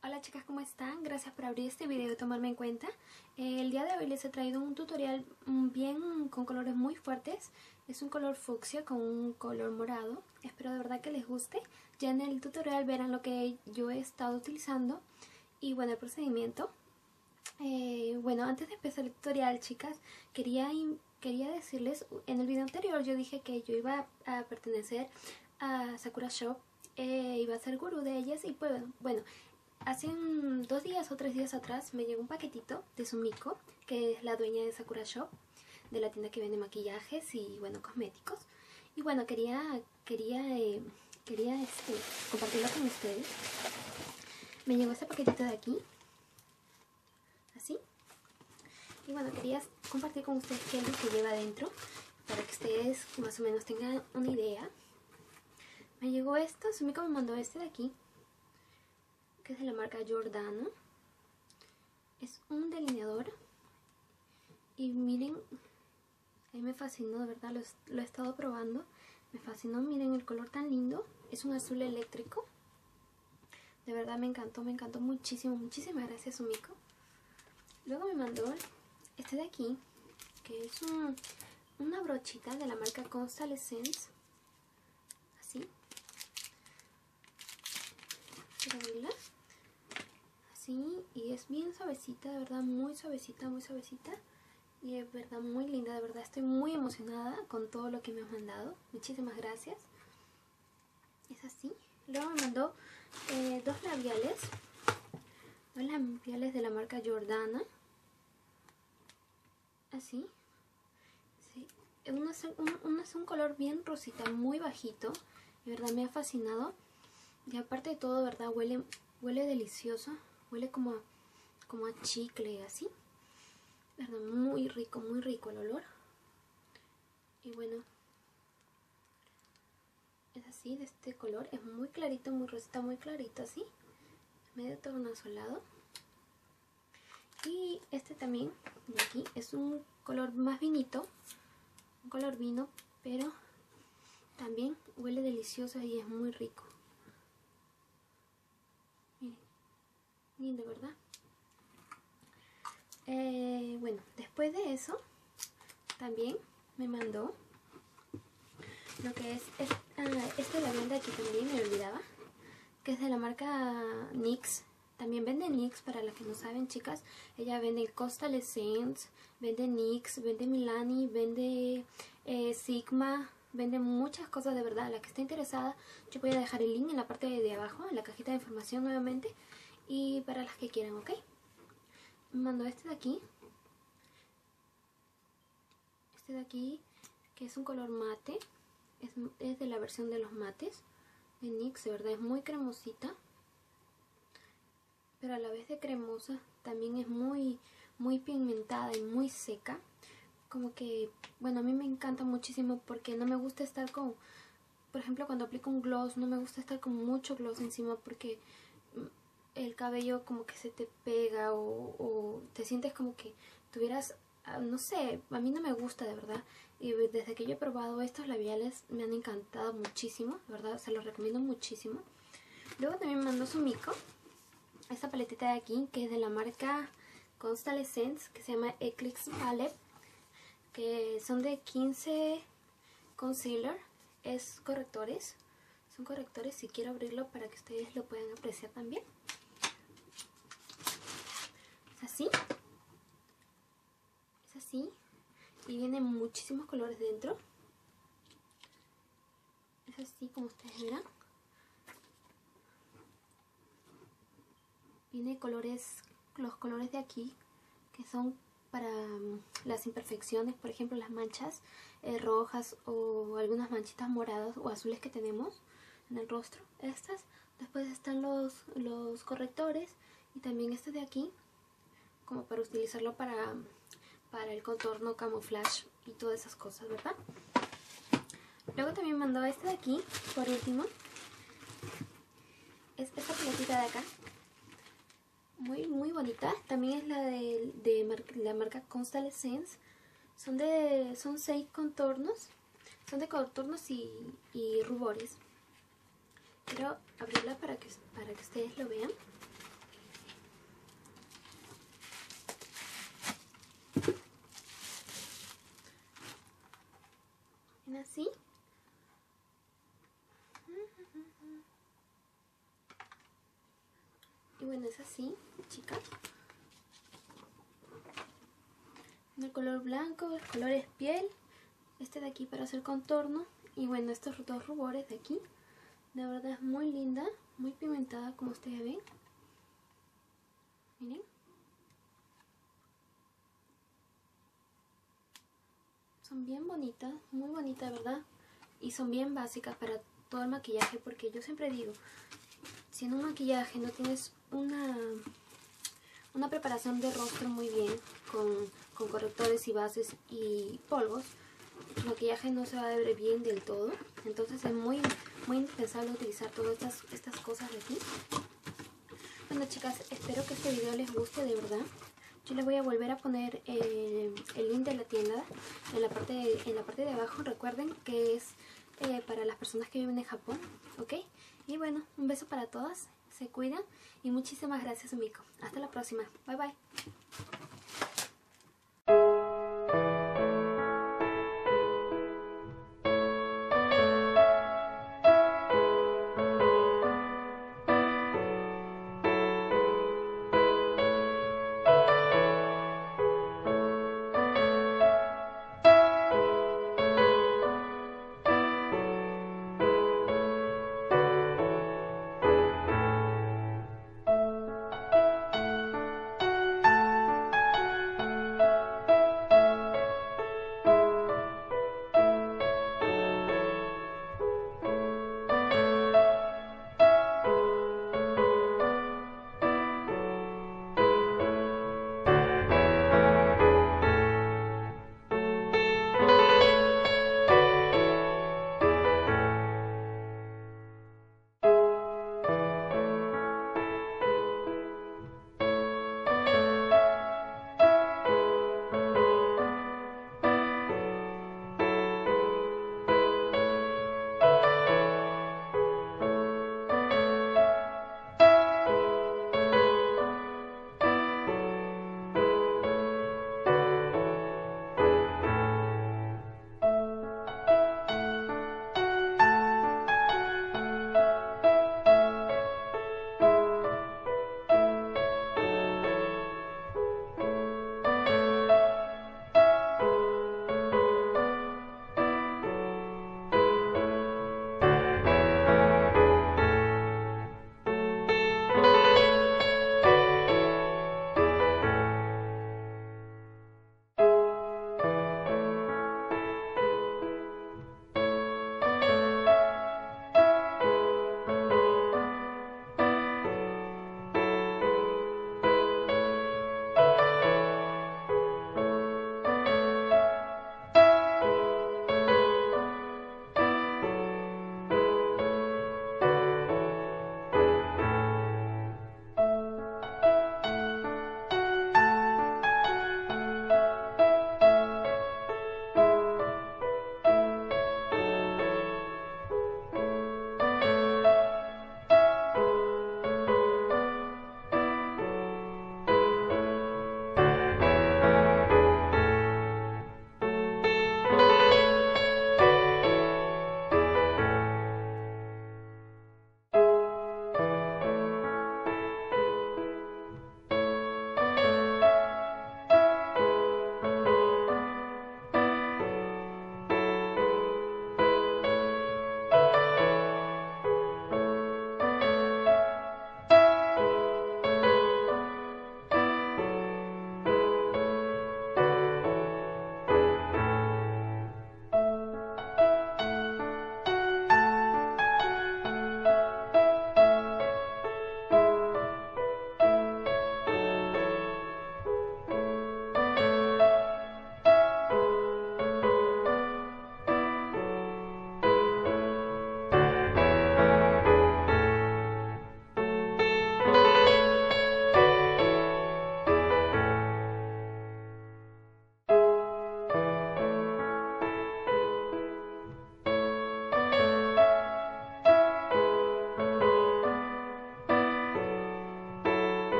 Hola chicas, ¿cómo están? Gracias por abrir este video y tomarme en cuenta. El día de hoy les he traído un tutorial bien con colores muy fuertes. Es un color fucsia con un color morado. Espero de verdad que les guste. Ya en el tutorial verán lo que yo he estado utilizando y bueno, el procedimiento. Bueno, antes de empezar el tutorial, chicas, quería decirles, en el video anterior yo dije que yo iba a pertenecer a Sakura Shop, iba a ser gurú de ellas y pues bueno, hace 2 días o 3 días atrás me llegó un paquetito de Sumiko, que es la dueña de Sakura Shop, de la tienda que vende maquillajes y bueno, cosméticos. Y bueno, quería compartirlo con ustedes. Me llegó este paquetito de aquí, así. Y bueno, quería compartir con ustedes qué es lo que lleva adentro, para que ustedes más o menos tengan una idea. Me llegó esto, Sumiko me mandó este de aquí, que es de la marca Giordano. Es un delineador y miren, a mí me fascinó, de verdad, lo he estado probando, me fascinó. Miren el color tan lindo, es un azul eléctrico, de verdad me encantó muchísimo. Muchísimas gracias, Sumiko. Luego me mandó este de aquí, que es una brochita de la marca Constellation, así. Quiero abrirla así, y es bien suavecita, de verdad, muy suavecita, y es verdad muy linda. De verdad estoy muy emocionada con todo lo que me has mandado. Muchísimas gracias. Es así. Luego me mandó dos labiales de la marca Giordana, así. Sí. Uno es un color bien rosita, muy bajito, de verdad me ha fascinado. Y aparte de todo, verdad, huele delicioso, huele como a chicle, así. Verdad, muy rico el olor. Y bueno, es así, de este color, es muy clarito, muy rosita, muy clarito, así, medio tornasolado. Y este también, de aquí, es un color más vinito, un color vino, pero también huele delicioso y es muy rico. Miren, lindo, ¿verdad? Bueno, después de eso, también me mandó lo que es este labial de aquí, también me olvidaba, que es de la marca NYX. También vende NYX, para las que no saben, chicas. Ella vende Coastal Essence, vende NYX, vende Milani, vende Sigma, vende muchas cosas, de verdad. A la que esté interesada, yo voy a dejar el link en la parte de abajo, en la cajita de información nuevamente. Y para las que quieran, ¿ok? Me mandó este de aquí. Este de aquí, que es un color mate. Es de la versión de los mates de NYX, de verdad es muy cremosita, pero a la vez de cremosa también es muy pigmentada y muy seca. Como que, bueno, a mí me encanta muchísimo porque no me gusta estar con, por ejemplo, cuando aplico un gloss, no me gusta estar con mucho gloss encima porque el cabello como que se te pega o te sientes como que tuvieras, no sé, a mí no me gusta, de verdad. Y desde que yo he probado estos labiales me han encantado muchísimo, de verdad, se los recomiendo muchísimo. Luego también me mandó Sumiko esta paletita de aquí, que es de la marca Constellation Essence, que se llama Eclipse Palette, que son de 15 concealer, son correctores. Si quiero abrirlo para que ustedes lo puedan apreciar también. Es así, y vienen muchísimos colores dentro. Es así como ustedes verán. Viene los colores de aquí, que son para las imperfecciones, por ejemplo las manchas rojas o algunas manchitas moradas o azules que tenemos en el rostro. Estas. Después están los correctores, y también este de aquí, como para utilizarlo para el contorno, camuflaje y todas esas cosas, ¿verdad? Luego también mandó este de aquí, por último. Es esta paletita de acá, muy bonita. También es la de la marca Constellation Essence. Son 6 contornos. Son de contornos y rubores. Quiero abrirla para que ustedes lo vean. bueno, es así, chicas. El color blanco, el color es piel. Este de aquí para hacer contorno. Y bueno, estos dos rubores de aquí. De verdad es muy linda, muy pimentada como ustedes ven. Miren. Son bien bonitas, muy bonitas, ¿verdad? Y son bien básicas para todo el maquillaje, porque yo siempre digo, si en un maquillaje no tienes una preparación de rostro muy bien, con correctores y bases y polvos, el maquillaje no se va a ver bien del todo. Entonces es muy indispensable utilizar todas estas cosas de aquí. Bueno, chicas, espero que este video les guste de verdad. Yo les voy a volver a poner el link de la tienda en la parte de abajo. Recuerden que es para las personas que viven en Japón, ¿ok? Y bueno, un beso para todas, se cuidan y muchísimas gracias, Miko. Hasta la próxima, bye bye.